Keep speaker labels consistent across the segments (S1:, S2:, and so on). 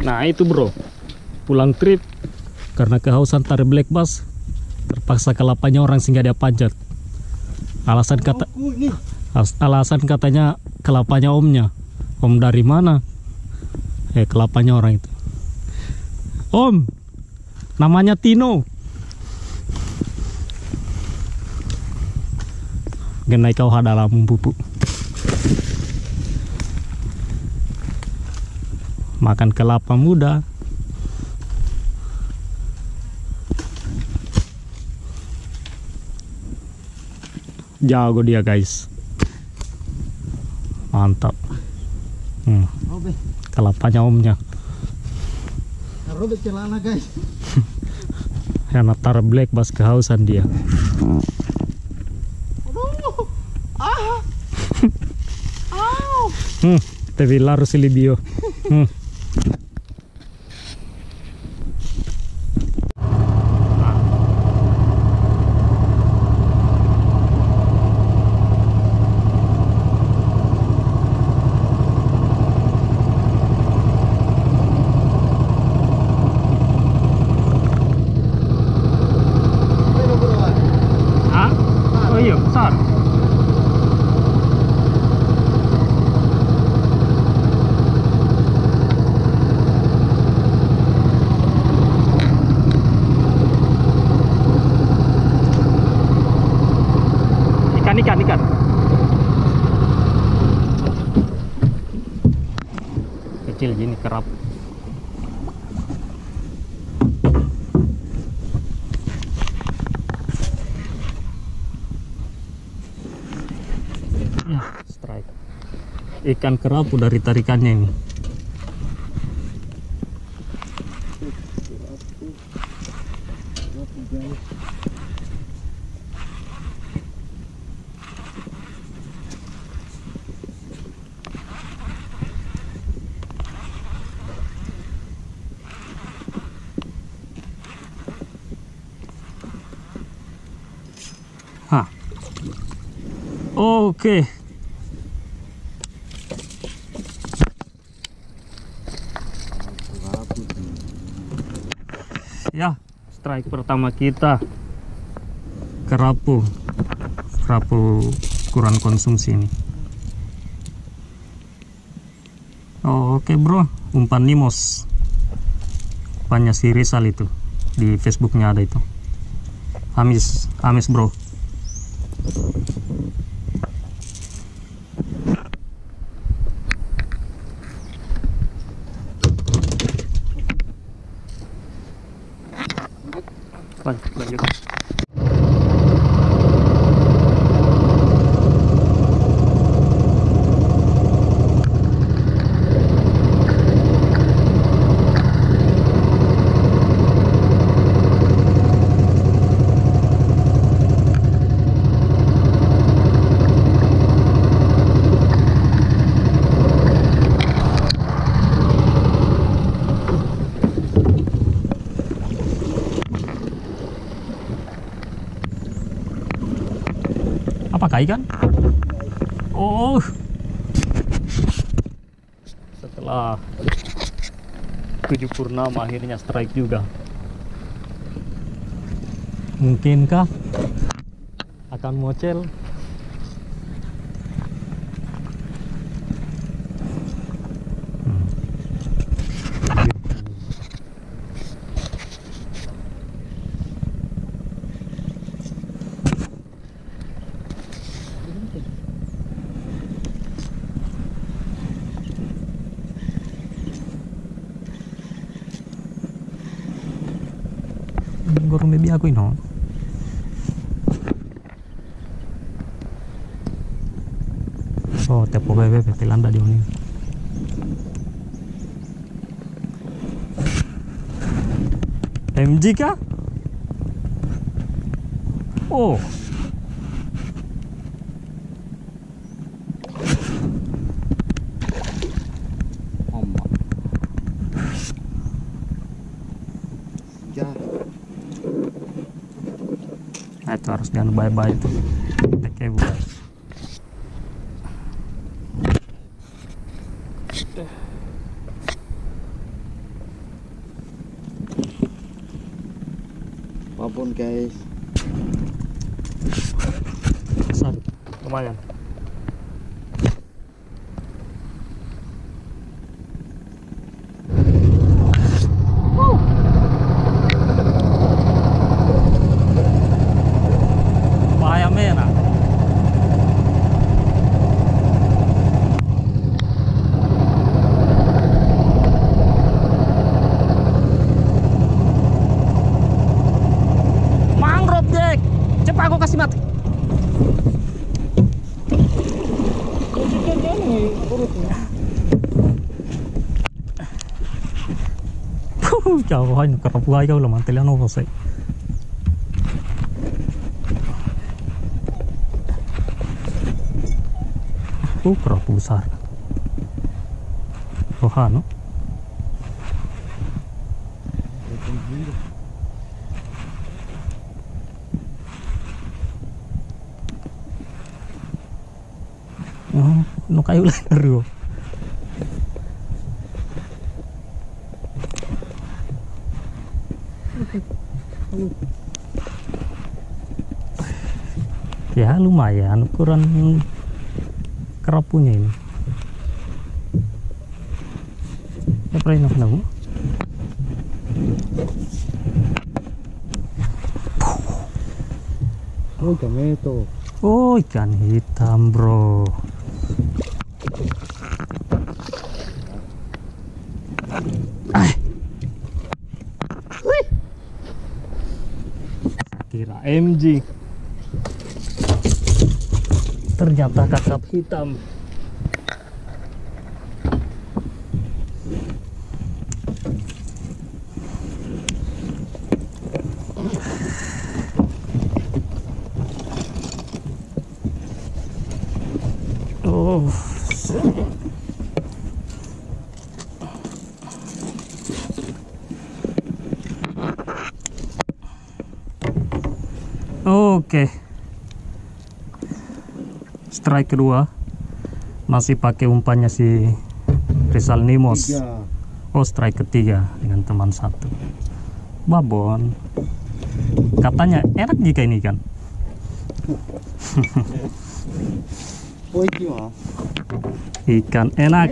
S1: Nah itu bro, pulang trip karena kehausan tarik black bass, terpaksa ke lapanya orang sehingga dia panjat. Alasan katanya kelapanya omnya. Om dari mana? Kelapanya orang itu. Om, namanya Tino. Genai kau hadalah pupuk. Makan kelapa muda. Jago dia guys. Mantap. Kelapanya omnya.
S2: Robek celana guys.
S1: Karena tar black bass kehausan dia. Tapi larus libio. Oh iya, besar. Ikan. Kecil gini kerap. Ya, strike. Ikan kerapu dari tarikannya ini. Oke. Ya, strike pertama kita kerapu kurang konsumsi ini. Oke bro, umpan Nimos, umpannya si Rizal itu, di Facebooknya ada itu. Amis bro. Lanjut. Apakah ikan? Oh, setelah 7 purnama akhirnya strike juga. Mungkinkah akan mocel? Gorong baby aku ini. Oh, tepo bebe pelanda di sini. MG kah? Oh. Nah, itu harus jangan bye-bye itu. Oke, bukan.
S2: Ampun guys.
S1: Besar, lumayan. Bahaya merah. Mangrove Jack, cepat aku kasih mati. Chào anh cặp quay câu là mà tên nó vào sậy. Kerap besar. Rohano. No kayo lang rio. Ya lumayan ukuran kerapunya ini. Ya pernah nemu.
S2: Oh ikan itu.
S1: Oh ikan hitam bro. Kira MG. Ternyata kakap hitam. Oh. Oke. Strike kedua masih pakai umpannya si Rizal Nimos. Oh strike ketiga dengan teman satu babon. Katanya enak jika ini kan. Ikan enak.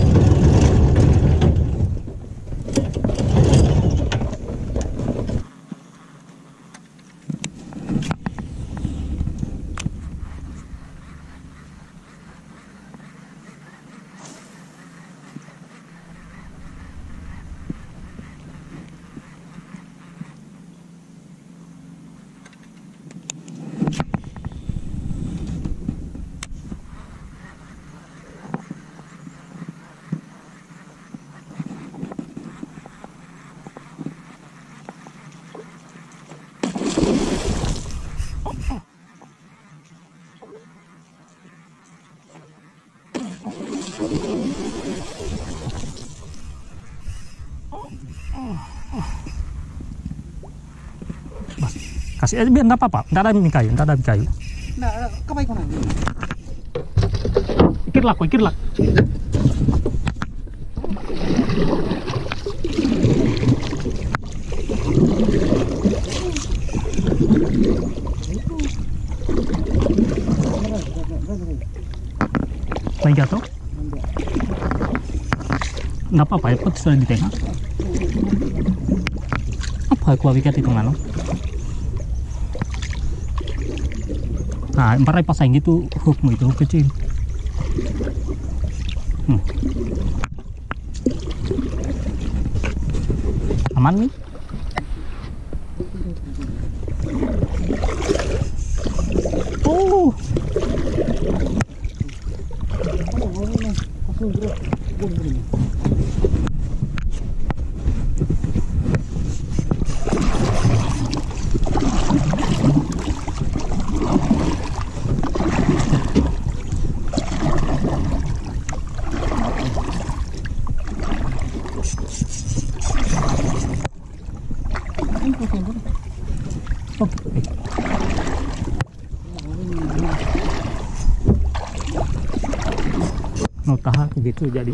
S1: Kasih aja biar nggak apa-apa, nggak ada mie kayu, nggak ada mie kayu.
S2: Nggak, kapan kau nanti?
S1: Ikirlah, ikirlah. Lagi jatuh? Nggak apa-apa ya, sudah di tengah. Apa aku wikat itu ngano? Nah, empat pasang gitu hookmu itu hook kecil. Aman nih. Oh. Nutaha gitu jadi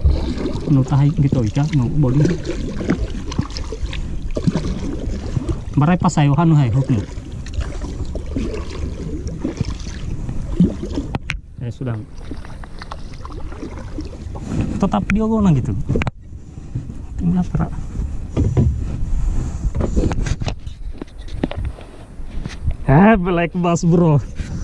S1: nutaha gitu ikan no bolu Barai pas ayo hanu hai hukum. Sudah. Tetap dia gona gitu. Tinggal perak. Black bass bro.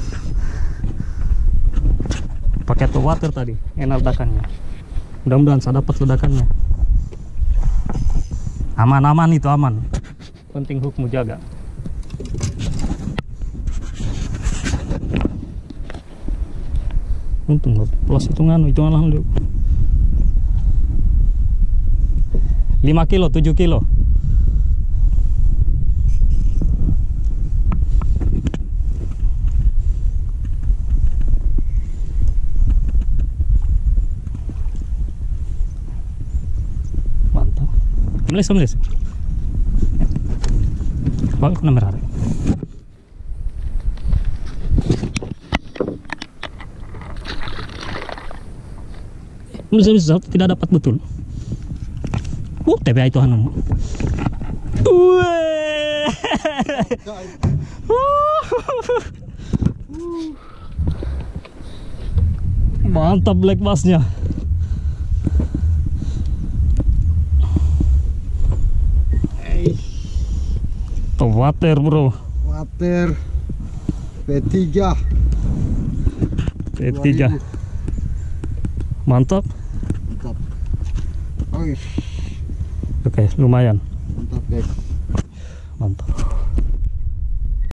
S1: Pakai tuh water tadi, enak ledakannya. Mudah-mudahan saya dapat ledakannya. Aman-aman itu aman. Penting hookmu jaga. Untung plus hitungan alhamdulillah. 5 kilo, 7 kilo. Mantap. Meles. Bawa ke nomor hari. Meles tidak dapat betul. TBA itu anu. Mantap black bassnya. Tuh water bro.
S2: Water P3.
S1: Mantap. Oke, lumayan.
S2: Mantap guys.
S1: Mantap.